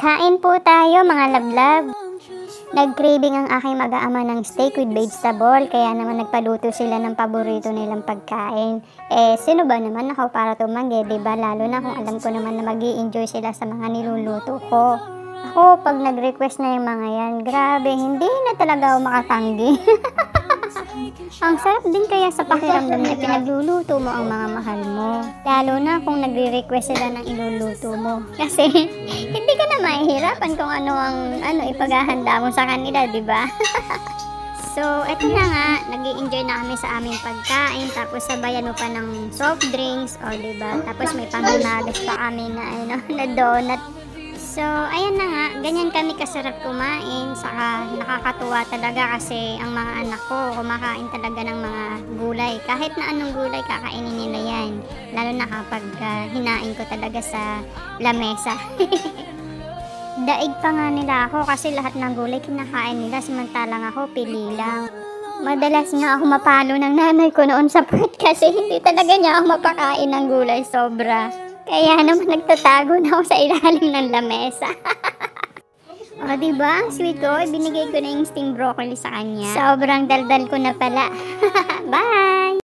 Kain po tayo mga lablab. Nag-craving ang aking mag-aama ng steak with vegetable, kaya naman nagpaluto sila ng paborito nilang pagkain. Sino ba naman ako para tumanggi, diba? Lalo na kung alam ko naman na mag-i-enjoy sila sa mga niluluto ko. Ako, pag nag-request na yung mga yan, grabe, hindi na talaga ako makatanggi. Ang sarap din kaya sa pakiramdam na pinagluluto mo ang mga mahal mo. Lalo na kung nagre-request sila ng iluluto mo. Kasi hindi ka na mahihirapan kung ano ang ipaghahanda mo sa kanila, di ba? So, eto na nga, nag-i-enjoy na kami sa aming pagkain, tapos sabayan mo pa ng soft drinks, o di ba? Tapos may panghimagas pa kami na na donut. So, ayan na nga, ganyan kami kasarap kumain, saka nakakatuwa talaga kasi ang mga anak ko kumakain talaga ng mga gulay. Kahit na anong gulay, kakainin nila yan. Lalo na kapag hinain ko talaga sa lamesa. Daig pa nga nila ako kasi lahat ng gulay kinakain nila, samantalang ako pili lang. Madalas nga ako mapalo ng nanay ko noon sa puwet kasi hindi talaga niya ako mapakain ng gulay, sobra. Kaya naman nagtatago na ako sa ilalim ng lamesa. O diba, ang sweet ko, binigay ko na yung steamed broccoli sa kanya. Sobrang daldal ko na pala. Bye!